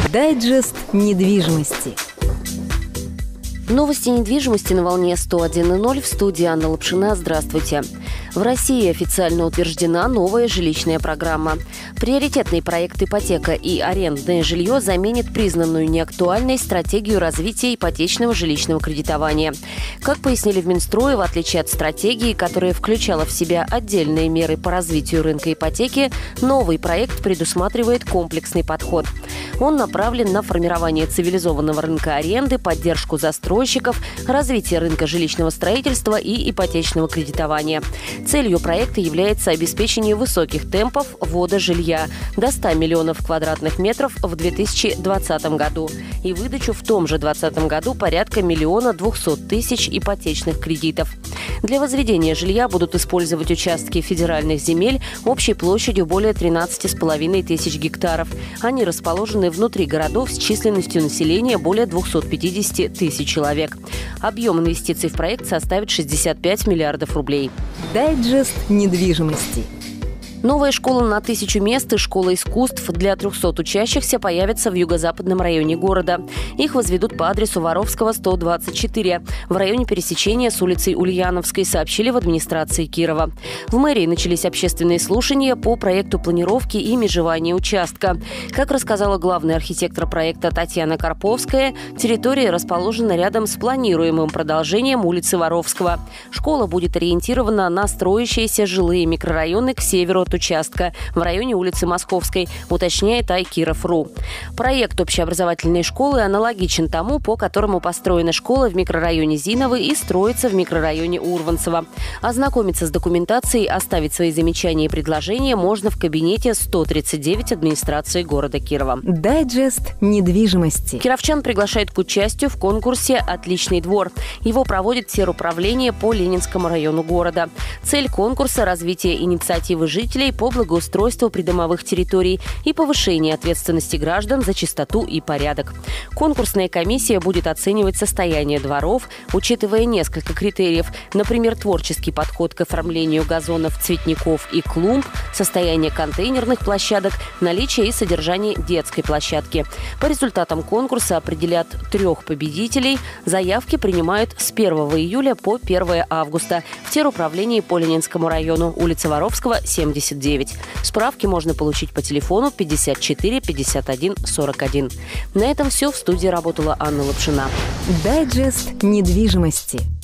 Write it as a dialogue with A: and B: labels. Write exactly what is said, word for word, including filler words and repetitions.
A: Дайджест недвижимости.
B: Новости недвижимости на волне сто один и ноль. В студии Анна Лапшина. Здравствуйте. В России официально утверждена новая жилищная программа. Приоритетный проект ипотека и арендное жилье заменит признанную неактуальной стратегию развития ипотечного жилищного кредитования. Как пояснили в Минстрое, в отличие от стратегии, которая включала в себя отдельные меры по развитию рынка ипотеки, новый проект предусматривает комплексный подход. Он направлен на формирование цивилизованного рынка аренды, поддержку застройщиков, развитие рынка жилищного строительства и ипотечного кредитования. Целью проекта является обеспечение высоких темпов ввода жилья до ста миллионов квадратных метров в две тысячи двадцатом году и выдачу в том же двадцатом году порядка миллиона двухсот тысяч ипотечных кредитов. Для возведения жилья будут использовать участки федеральных земель общей площадью более тринадцати с половиной тысяч гектаров. Они расположены внутри городов с численностью населения более двухсот пятидесяти тысяч человек. Объем инвестиций в проект составит шестьдесят пять миллиардов рублей.
A: Дайджест недвижимости.
B: Новая школа на тысячу мест и школа искусств для трехсот учащихся появятся в юго-западном районе города. Их возведут по адресу Воровского, сто двадцать четыре, в районе пересечения с улицей Ульяновской, сообщили в администрации Кирова. В мэрии начались общественные слушания по проекту планировки и межевания участка. Как рассказала главный архитектор проекта Татьяна Карповская, территория расположена рядом с планируемым продолжением улицы Воровского. Школа будет ориентирована на строящиеся жилые микрорайоны к северу от участка в районе улицы Московской, уточняет айкиров.ру. Проект общеобразовательной школы аналогичен тому, по которому построена школа в микрорайоне Зиновы и строится в микрорайоне Урванцево. Ознакомиться с документацией, оставить свои замечания и предложения можно в кабинете сто тридцать девять администрации города Кирова.
A: Дайджест недвижимости.
B: Кировчан приглашают к участию в конкурсе «Отличный двор». Его проводит теруправление по Ленинскому району города. Цель конкурса – развитие инициативы жителей по благоустройству придомовых территорий и повышение ответственности граждан за чистоту и порядок. Конкурсная комиссия будет оценивать состояние дворов, учитывая несколько критериев, например, творческий подход к оформлению газонов, цветников и клумб, состояние контейнерных площадок, наличие и содержание детской площадки. По результатам конкурса определят трех победителей. Заявки принимают с первого июля по первое августа в теруправлении по Ленинскому району, улица Воровского, семьдесят девять. Справки можно получить по телефону пятьдесят четыре пятьдесят один сорок один. На этом все. В студии работала Анна Лапшина.
A: Дайджест недвижимости.